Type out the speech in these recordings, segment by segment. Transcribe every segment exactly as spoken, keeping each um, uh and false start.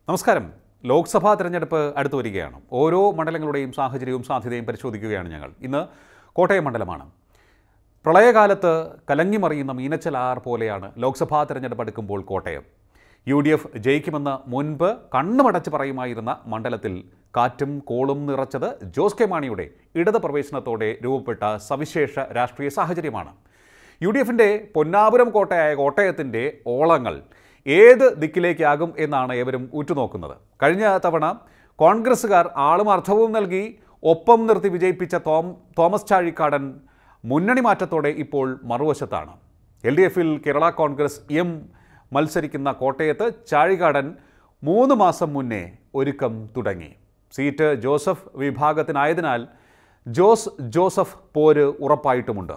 നമസ്കാരം. ലോക്സഭാ തെരഞ്ഞെടുപ്പ് അടുത്തു വരികയാണ്. ഓരോ മണ്ഡലങ്ങളുടെയും സാഹചര്യവും സാധ്യതയും പരിശോധിക്കുകയാണ് ഞങ്ങൾ. ഇന്ന് കോട്ടയം മണ്ഡലമാണ്. പ്രളയകാലത്ത് കലങ്ങിമറിയുന്ന മീനച്ചലാർ പോലെയാണ് ലോക്സഭാ തെരഞ്ഞെടുപ്പ് അടുക്കുമ്പോൾ കോട്ടയം. യു ഡി എഫ് ജയിക്കുമെന്ന് മുൻപ് കണ്ണുമടച്ച് പറയുമായിരുന്ന മണ്ഡലത്തിൽ കാറ്റും കോളും നിറച്ചത് ജോസ് കെ മാണിയുടെ ഇടത് പ്രവേശനത്തോടെ രൂപപ്പെട്ട സവിശേഷ രാഷ്ട്രീയ സാഹചര്യമാണ്. യു ഡി എഫിൻ്റെ പൊന്നാപുരം കോട്ടയായ കോട്ടയത്തിൻ്റെ ഓളങ്ങൾ ഏത് ദിക്കിലേക്കാകും എന്നാണ് ഏവരും ഉറ്റുനോക്കുന്നത്. കഴിഞ്ഞ തവണ കോൺഗ്രസ്സുകാർ ആളും അർത്ഥവും നൽകി ഒപ്പം നിർത്തി വിജയിപ്പിച്ച തോം തോമസ് ചാഴിക്കാടൻ മുന്നണി മാറ്റത്തോടെ ഇപ്പോൾ മറുവശത്താണ്. എൽ ഡി എഫിൽ കേരള കോൺഗ്രസ് എം മത്സരിക്കുന്ന കോട്ടയത്ത് ചാഴികാടൻ മൂന്ന് മാസം മുന്നേ ഒരുക്കം തുടങ്ങി. സീറ്റ് ജോസഫ് വിഭാഗത്തിനായതിനാൽ ജോസ് ജോസഫ് പോര് ഉറപ്പായിട്ടുമുണ്ട്.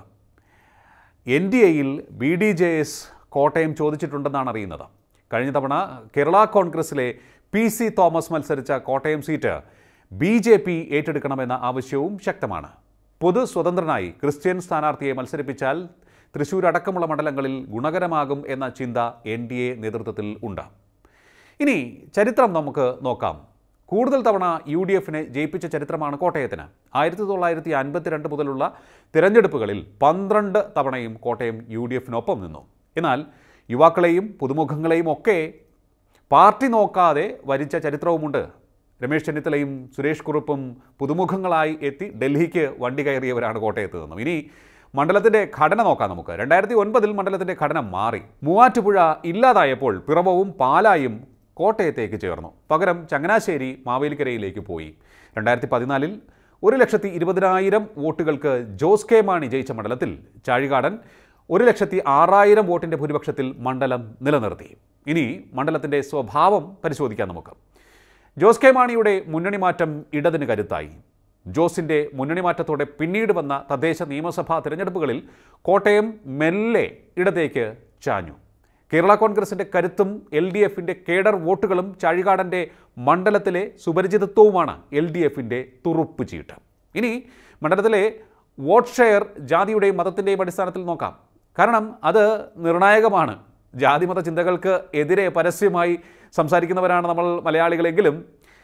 എൻ ഡി എയിൽ B D J S Kottayam ചോദിച്ചിട്ടുണ്ടെന്നാണ് അറിയുന്നത്. കഴിഞ്ഞ തവണ കേരള കോൺഗ്രസിലെ പി സി തോമസ് മത്സരിച്ച Kottayam seat B J P ഏറ്റെടുക്കണമെന്ന ആവശ്യവും ശക്തമാണ്. പൊതു സ്വതന്ത്രനായി ക്രിസ്ത്യൻ സ്ഥാനാർത്ഥിയെ മത്സരിപ്പിച്ചാൽ തൃശ്ശൂർ അടക്കമുള്ള മണ്ഡലങ്ങളിൽ ഗുണകരമാകും എന്ന ചിന്ത എൻ ഡി എ നേതൃത്വത്തിൽ ഉണ്ട്. ഇനി ചരിത്രം നമുക്ക് നോക്കാം. കൂടുതൽ തവണ യു ഡി എഫിനെ ജയിപ്പിച്ച ചരിത്രമാണ് കോട്ടയത്തിന്. ആയിരത്തി തൊള്ളായിരത്തി അൻപത്തിരണ്ട് മുതലുള്ള തിരഞ്ഞെടുപ്പുകളിൽ പന്ത്രണ്ട് തവണയും കോട്ടയം യു ഡി എഫിനൊപ്പം നിന്നു. എന്നാൽ യുവാക്കളെയും പുതുമുഖങ്ങളെയും ഒക്കെ പാർട്ടി നോക്കാതെ വരിച്ച ചരിത്രവുമുണ്ട്. രമേശ് ചെന്നിത്തലയും സുരേഷ് കുറുപ്പും പുതുമുഖങ്ങളായി എത്തി ഡൽഹിക്ക് വണ്ടി കയറിയവരാണ് കോട്ടയത്ത് നിന്നും. ഇനി മണ്ഡലത്തിൻ്റെ ഘടന നോക്കാം നമുക്ക്. രണ്ടായിരത്തി ഒൻപതിൽ മണ്ഡലത്തിൻ്റെ ഘടന മാറി. മൂവാറ്റുപുഴ ഇല്ലാതായപ്പോൾ പിറവവും പാലായും കോട്ടയത്തേക്ക് ചേർന്നു. പകരം ചങ്ങനാശ്ശേരി മാവേലിക്കരയിലേക്ക് പോയി. രണ്ടായിരത്തി പതിനാലിൽ ഒരു ലക്ഷത്തി ഇരുപതിനായിരം വോട്ടുകൾക്ക് ജോസ് കെ മാണി ജയിച്ച മണ്ഡലത്തിൽ ചാഴികാടൻ ഒരു ലക്ഷത്തി ആറായിരം വോട്ടിൻ്റെ ഭൂരിപക്ഷത്തിൽ മണ്ഡലം നിലനിർത്തി. ഇനി മണ്ഡലത്തിൻ്റെ സ്വഭാവം പരിശോധിക്കാം നമുക്ക്. ജോസ് കെ മാണിയുടെ മുന്നണി മാറ്റം ഇടതിന് കരുത്തായി. ജോസിൻ്റെ മുന്നണി മാറ്റത്തോടെ പിന്നീട് വന്ന തദ്ദേശ നിയമസഭാ തിരഞ്ഞെടുപ്പുകളിൽ കോട്ടയം മെല്ലെ ഇടത്തേക്ക് ചാഞ്ഞു. കേരള കോൺഗ്രസിൻ്റെ കരുത്തും എൽ ഡി എഫിൻ്റെ കേഡർ വോട്ടുകളും ചാഴികാടൻ്റെ മണ്ഡലത്തിലെ സുപരിചിതത്വവുമാണ് എൽ ഡി എഫിൻ്റെ തുറുപ്പ് ചീട്ട്. ഇനി മണ്ഡലത്തിലെ വോട്ട് ഷെയർ ജാതിയുടെയും മതത്തിൻ്റെയും അടിസ്ഥാനത്തിൽ നോക്കാം. കാരണം അത് നിർണായകമാണ്. ജാതിമത ചിന്തകൾക്ക് എതിരെ പരസ്യമായി സംസാരിക്കുന്നവരാണ് നമ്മൾ മലയാളികളെങ്കിലും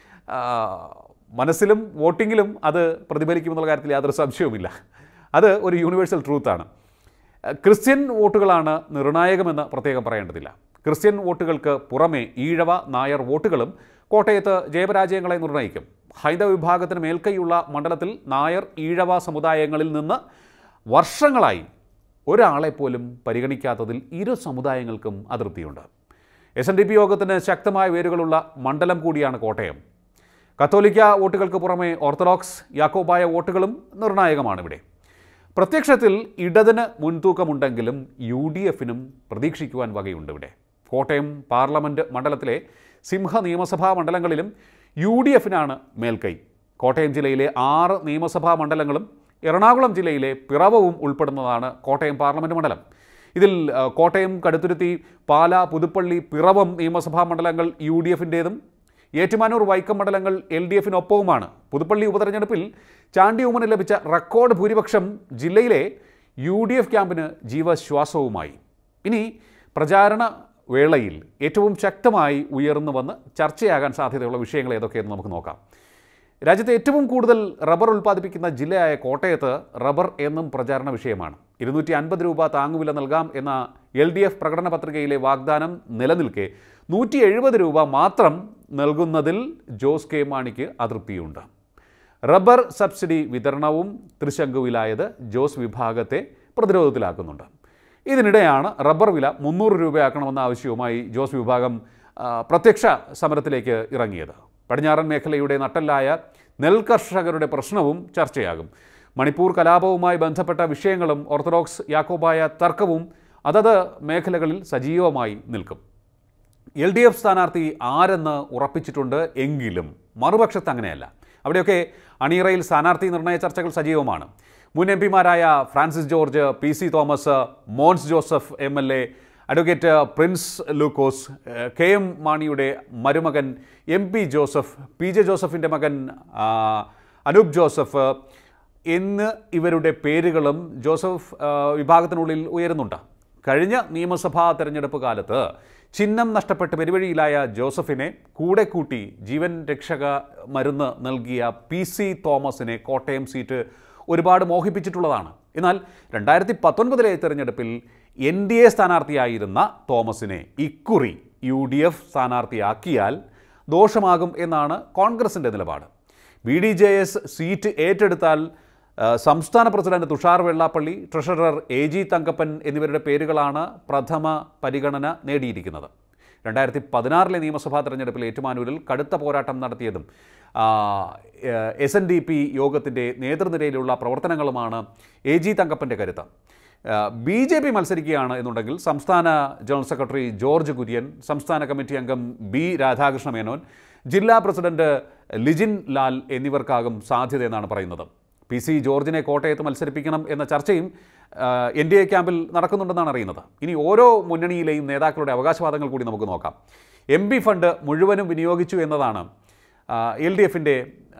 മനസ്സിലും വോട്ടിങ്ങിലും അത് പ്രതിഫലിക്കുമെന്നുള്ള കാര്യത്തിൽ യാതൊരു സംശയവുമില്ല. അത് ഒരു യൂണിവേഴ്സൽ ട്രൂത്താണ്. ക്രിസ്ത്യൻ വോട്ടുകളാണ് നിർണായകമെന്ന് പ്രത്യേകം പറയേണ്ടതില്ല. ക്രിസ്ത്യൻ വോട്ടുകൾക്ക് പുറമെ ഈഴവ നായർ വോട്ടുകളും കോട്ടയത്ത് ജയപരാജയങ്ങളെ നിർണ്ണയിക്കും. ഹൈന്ദവ വിഭാഗത്തിന് മേൽക്കൈയുള്ള മണ്ഡലത്തിൽ നായർ ഈഴവ സമുദായങ്ങളിൽ നിന്ന് വർഷങ്ങളായി ഒരാളെപ്പോലും പരിഗണിക്കാത്തതിൽ ഇരു സമുദായങ്ങൾക്കും അതൃപ്തിയുണ്ട്. എസ് എൻ ഡി പി യോഗത്തിന് ശക്തമായ വേരുകളുള്ള മണ്ഡലം കൂടിയാണ് കോട്ടയം. കത്തോലിക്ക വോട്ടുകൾക്ക് പുറമെ ഓർത്തഡോക്സ് യാക്കോബായ വോട്ടുകളും നിർണായകമാണ് ഇവിടെ. പ്രത്യക്ഷത്തിൽ ഇടതിന് മുൻതൂക്കമുണ്ടെങ്കിലും യു ഡി എഫിനും പ്രതീക്ഷിക്കുവാൻ വകയുണ്ട് ഇവിടെ. കോട്ടയം പാർലമെൻറ്റ് മണ്ഡലത്തിലെ സിംഹ നിയമസഭാ മണ്ഡലങ്ങളിലും യു ഡി എഫിനാണ് മേൽക്കൈ. കോട്ടയം ജില്ലയിലെ ആറ് നിയമസഭാ മണ്ഡലങ്ങളും എറണാകുളം ജില്ലയിലെ പിറവവും ഉൾപ്പെടുന്നതാണ് കോട്ടയം പാർലമെൻറ്റ് മണ്ഡലം. ഇതിൽ കോട്ടയം, കടുത്തുരുത്തി, പാല, പുതുപ്പള്ളി, പിറവം നിയമസഭാ മണ്ഡലങ്ങൾ യു ഡി എഫിൻ്റേതും ഏറ്റുമാനൂർ, വൈക്കം മണ്ഡലങ്ങൾ എൽ ഡി എഫിനൊപ്പവുമാണ്. പുതുപ്പള്ളി ഉപതെരഞ്ഞെടുപ്പിൽ ചാണ്ടി ഉമ്മന് ലഭിച്ച റെക്കോർഡ് ഭൂരിപക്ഷം ജില്ലയിലെ യു ഡി എഫ് ക്യാമ്പിന് ജീവശ്വാസവുമായി. ഇനി പ്രചാരണ വേളയിൽ ഏറ്റവും ശക്തമായി ഉയർന്നു വന്ന് ചർച്ചയാകാൻ സാധ്യതയുള്ള വിഷയങ്ങൾ ഏതൊക്കെയെന്ന് നമുക്ക് നോക്കാം. രാജ്യത്തെ ഏറ്റവും കൂടുതൽ റബ്ബർ ഉൽപ്പാദിപ്പിക്കുന്ന ജില്ലയായ കോട്ടയത്ത് റബ്ബർ എന്നും പ്രചാരണ വിഷയമാണ്. ഇരുന്നൂറ്റി അൻപത് രൂപ താങ്ങുവില നൽകാം എന്ന എൽ ഡി എഫ് പ്രകടന പത്രികയിലെ വാഗ്ദാനം നിലനിൽക്കെ നൂറ്റി എഴുപത് രൂപ മാത്രം നൽകുന്നതിൽ ജോസ് കെ മാണിക്ക് അതൃപ്തിയുണ്ട്. റബ്ബർ സബ്സിഡി വിതരണവും തൃശങ്കുവിലായത് ജോസ് വിഭാഗത്തെ പ്രതിരോധത്തിലാക്കുന്നുണ്ട്. ഇതിനിടെയാണ് റബ്ബർ വില മുന്നൂറ് രൂപയാക്കണമെന്ന ആവശ്യവുമായി ജോസ് വിഭാഗം പ്രത്യക്ഷ സമരത്തിലേക്ക് ഇറങ്ങിയത്. പടിഞ്ഞാറൻ മേഖലയുടെ നട്ടെല്ലായ നെൽകർഷകരുടെ പ്രശ്നവും ചർച്ചയാകും. മണിപ്പൂർ കലാപവുമായി ബന്ധപ്പെട്ട വിഷയങ്ങളും ഓർത്തഡോക്സ് യാക്കോബായ തർക്കവും അതത് മേഖലകളിൽ സജീവമായി നിൽക്കും. എൽ ഡി എഫ് സ്ഥാനാർത്ഥി ആരെന്ന് ഉറപ്പിച്ചിട്ടുണ്ട് എങ്കിലും മറുപക്ഷത്ത് അങ്ങനെയല്ല. അവിടെയൊക്കെ അണിയറയിൽ സ്ഥാനാർത്ഥി നിർണയ ചർച്ചകൾ സജീവമാണ്. മുൻ എം പിമാരായ Francis George, P C Thomas, Mons Joseph M L A, advocate Prince Lukose, K M മാണിയുടെ മരുമകൻ M P Joseph, P J ജോസഫിൻ്റെ മകൻ അനൂപ് ജോസഫ് എന്ന് ഇവരുടെ പേരുകളും ജോസഫ് വിഭാഗത്തിനുള്ളിൽ ഉയരുന്നുണ്ട്. കഴിഞ്ഞ നിയമസഭാ തെരഞ്ഞെടുപ്പ് കാലത്ത് ചിഹ്നം നഷ്ടപ്പെട്ട് പെരുവഴിയിലായ ജോസഫിനെ കൂടെ കൂട്ടി ജീവൻ രക്ഷക മരുന്ന് നൽകിയ പി സി തോമസിനെ കോട്ടയം സീറ്റ് ഒരുപാട് മോഹിപ്പിച്ചിട്ടുള്ളതാണ്. എന്നാൽ രണ്ടായിരത്തി പത്തൊൻപതിലെ തെരഞ്ഞെടുപ്പിൽ എൻ ഡി എ സ്ഥാനാർത്ഥിയായിരുന്ന തോമസിനെ ഇക്കുറി യു ഡി എഫ് സ്ഥാനാർത്ഥിയാക്കിയാൽ ദോഷമാകും എന്നാണ് കോൺഗ്രസിൻ്റെ നിലപാട്. B D J S seat ഏറ്റെടുത്താൽ സംസ്ഥാന president Thushar Vellappally, treasurer A G Thankappan എന്നിവരുടെ പേരുകളാണ് പ്രഥമ പരിഗണന നേടിയിരിക്കുന്നത്. രണ്ടായിരത്തി പതിനാറിലെ നിയമസഭാ തെരഞ്ഞെടുപ്പിൽ ഏറ്റുമാനൂരിൽ കടുത്ത പോരാട്ടം നടത്തിയതും എസ് എൻ ഡി പി യോഗത്തിൻ്റെ നേതൃനിരയിലുള്ള പ്രവർത്തനങ്ങളുമാണ് എ ജി തങ്കപ്പൻ്റെ കരുത്ത്. ബി ജെ പി മത്സരിക്കുകയാണ് എന്നുണ്ടെങ്കിൽ സംസ്ഥാന ജനറൽ സെക്രട്ടറി ജോർജ് കുര്യൻ, സംസ്ഥാന കമ്മിറ്റി അംഗം ബി രാധാകൃഷ്ണ മേനോൻ, ജില്ലാ പ്രസിഡന്റ് ലിജിൻ ലാൽ എന്നിവർക്കാകും സാധ്യതയെന്നാണ് പറയുന്നത്. പി സി ജോർജിനെ കോട്ടയത്ത് മത്സരിപ്പിക്കണം എന്ന ചർച്ചയും എൻ ഡി എ ക്യാമ്പിൽ നടക്കുന്നുണ്ടെന്നാണ് അറിയുന്നത്. ഇനി ഓരോ മുന്നണിയിലെയും നേതാക്കളുടെ അവകാശവാദങ്ങൾ കൂടി നമുക്ക് നോക്കാം. എം പി ഫണ്ട് മുഴുവനും വിനിയോഗിച്ചു എന്നതാണ് എൽ ഡി എഫിൻ്റെ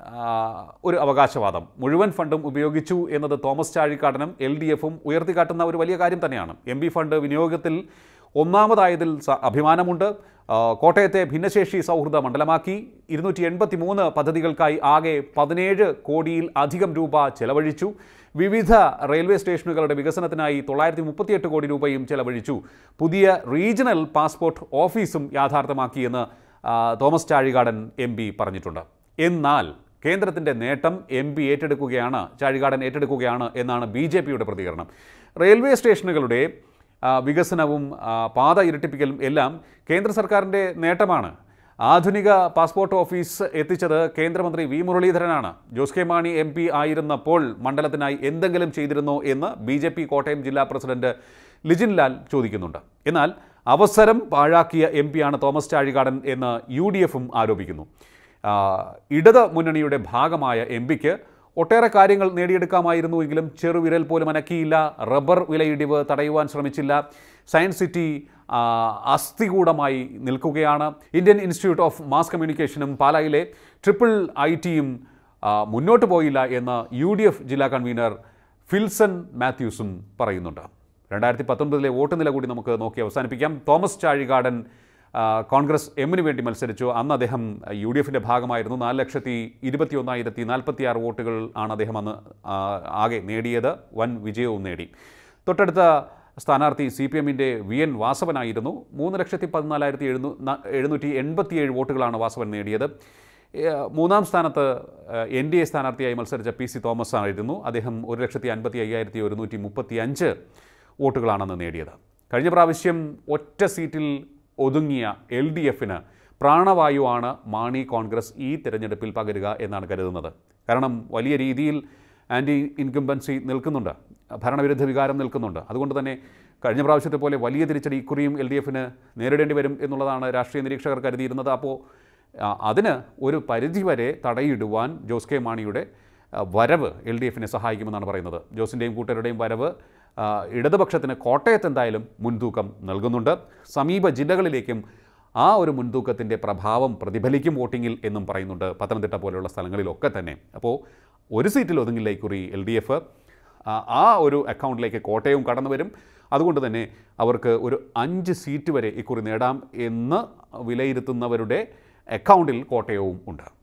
ഒരു അവകാശവാദം. മുഴുവൻ ഫണ്ടും ഉപയോഗിച്ചു എന്നത് തോമസ് ചാഴിക്കാടനും എൽ ഡി എഫും ഉയർത്തിക്കാട്ടുന്ന ഒരു വലിയ കാര്യം തന്നെയാണ്. എം പി ഫണ്ട് വിനിയോഗത്തിൽ ഒന്നാമതായതിൽ അഭിമാനമുണ്ട്. കോട്ടയത്തെ ഭിന്നശേഷി സൗഹൃദ മണ്ഡലമാക്കി. ഇരുന്നൂറ്റി എൺപത്തി മൂന്ന് പദ്ധതികൾക്കായി ആകെ പതിനേഴ് കോടിയിൽ അധികം രൂപ ചെലവഴിച്ചു. വിവിധ റെയിൽവേ സ്റ്റേഷനുകളുടെ വികസനത്തിനായി തൊള്ളായിരത്തി മുപ്പത്തിയെട്ട് കോടി രൂപയും ചെലവഴിച്ചു. പുതിയ റീജിയണൽ പാസ്പോർട്ട് ഓഫീസും യാഥാർത്ഥ്യമാക്കിയെന്ന് തോമസ് ചാഴികാടൻ എം പി പറഞ്ഞിട്ടുണ്ട്. എന്നാൽ കേന്ദ്രത്തിൻ്റെ നേട്ടം എം പി ഏറ്റെടുക്കുകയാണ്, ചാഴികാടൻ ഏറ്റെടുക്കുകയാണ് എന്നാണ് ബി ജെ പിയുടെ പ്രതികരണം. റെയിൽവേ സ്റ്റേഷനുകളുടെ വികസനവും പാത ഇരട്ടിപ്പിക്കലും എല്ലാം കേന്ദ്ര സർക്കാരിൻ്റെ നേട്ടമാണ്. ആധുനിക പാസ്പോർട്ട് ഓഫീസ് എത്തിച്ചത് കേന്ദ്രമന്ത്രി വി മുരളീധരനാണ്. Jose K Mani M P ആയിരുന്നപ്പോൾ മണ്ഡലത്തിനായി എന്തെങ്കിലും ചെയ്തിരുന്നോ എന്ന് ബി ജെ പി കോട്ടയം ജില്ലാ പ്രസിഡന്റ് ലിജിൻ ലാൽ ചോദിക്കുന്നുണ്ട്. എന്നാൽ അവസരം പാഴാക്കിയ എം പിയാണ് തോമസ് ചാഴികാടൻ എന്ന് യു ഡി എഫും ആരോപിക്കുന്നു. ഇടത് മുന്നണിയുടെ ഭാഗമായ എം പിക്ക് ഒട്ടേറെ കാര്യങ്ങൾ നേടിയെടുക്കാമായിരുന്നുവെങ്കിലും ചെറുവിരൽ പോലും അനക്കിയില്ല. റബ്ബർ വിലയിടിവ് തടയുവാൻ ശ്രമിച്ചില്ല. സയൻസ് സിറ്റി അസ്ഥികൂടമായി നിൽക്കുകയാണ്. ഇന്ത്യൻ ഇൻസ്റ്റിറ്റ്യൂട്ട് ഓഫ് മാസ് കമ്മ്യൂണിക്കേഷനും പാലായിലെ ട്രിപ്പിൾ ഐ ടിയും മുന്നോട്ട് പോയില്ല എന്ന് യു ഡി എഫ് ജില്ലാ കൺവീനർ ഫിൽസൺ മാത്യൂസും പറയുന്നുണ്ട്. രണ്ടായിരത്തി പത്തൊൻപതിലെ വോട്ട് നില കൂടി നമുക്ക് നോക്കി അവസാനിപ്പിക്കാം. തോമസ് ചാഴികാടൻ കോൺഗ്രസ് എമ്മിന് വേണ്ടി മത്സരിച്ചു. അന്ന് അദ്ദേഹം യു ഡി എഫിൻ്റെ ഭാഗമായിരുന്നു. നാല് ലക്ഷത്തി ഇരുപത്തി ഒന്നായിരത്തി നാൽപ്പത്തി ആറ് വോട്ടുകൾ ആണ് അദ്ദേഹം അന്ന് ആകെ നേടിയത്. വൻ വിജയവും നേടി. തൊട്ടടുത്ത സ്ഥാനാർത്ഥി സി പി എമ്മിൻ്റെ വി എൻ വാസവനായിരുന്നു. മൂന്ന് ലക്ഷത്തി പതിനാലായിരത്തി എഴുന്നൂ എഴുന്നൂറ്റി എൺപത്തിയേഴ് വോട്ടുകളാണ് വാസവൻ നേടിയത്. മൂന്നാം സ്ഥാനത്ത് എൻ ഡി എ സ്ഥാനാർത്ഥിയായി മത്സരിച്ച പി സി തോമസ് ആയിരുന്നു. അദ്ദേഹം ഒരു ലക്ഷത്തി അൻപത്തി അയ്യായിരത്തി ഒരുന്നൂറ്റി മുപ്പത്തി അഞ്ച് വോട്ടുകളാണെന്ന് നേടിയത്. കഴിഞ്ഞ പ്രാവശ്യം ഒറ്റ സീറ്റിൽ ഒതുങ്ങിയ എൽ ഡി എഫിന് പ്രാണവായുവാണ് മാണി കോൺഗ്രസ് ഈ തിരഞ്ഞെടുപ്പിൽ പകരുക എന്നാണ് കരുതുന്നത്. കാരണം വലിയ രീതിയിൽ ആൻറ്റി ഇൻകംബൻസി നിൽക്കുന്നുണ്ട്, ഭരണവിരുദ്ധ വികാരം നിൽക്കുന്നുണ്ട്. അതുകൊണ്ട് തന്നെ കഴിഞ്ഞ പ്രാവശ്യത്തെ പോലെ വലിയ തിരിച്ചടി ഇക്കുറിയും എൽ ഡി എഫിന് നേരിടേണ്ടി വരും എന്നുള്ളതാണ് രാഷ്ട്രീയ നിരീക്ഷകർ കരുതിയിരുന്നത്. അപ്പോൾ അതിന് ഒരു പരിധിവരെ തടയിടുവാൻ ജോസ് കെ മാണിയുടെ വരവ് എൽ ഡി എഫിനെ സഹായിക്കുമെന്നാണ് പറയുന്നത്. ജോസിൻ്റെയും കൂട്ടരുടെയും വരവ് ഇടതുപക്ഷത്തിന് കോട്ടയത്ത് എന്തായാലും മുൻതൂക്കം നൽകുന്നുണ്ട്. സമീപ ജില്ലകളിലേക്കും ആ ഒരു മുൻതൂക്കത്തിൻ്റെ പ്രഭാവം പ്രതിഫലിക്കും വോട്ടിങ്ങിൽ എന്നും പറയുന്നുണ്ട്, പത്തനംതിട്ട പോലെയുള്ള സ്ഥലങ്ങളിലൊക്കെ തന്നെ. അപ്പോൾ ഒരു സീറ്റിൽ ഒതുങ്ങില്ല ഇക്കുറി എൽ ഡി എഫ്. ആ ഒരു അക്കൗണ്ടിലേക്ക് കോട്ടയവും കടന്നു വരും. അതുകൊണ്ട് തന്നെ അവർക്ക് ഒരു അഞ്ച് സീറ്റ് വരെ ഇക്കുറി നേടാം എന്ന് വിലയിരുത്തുന്നവരുടെ അക്കൗണ്ടിൽ കോട്ടയവും ഉണ്ട്.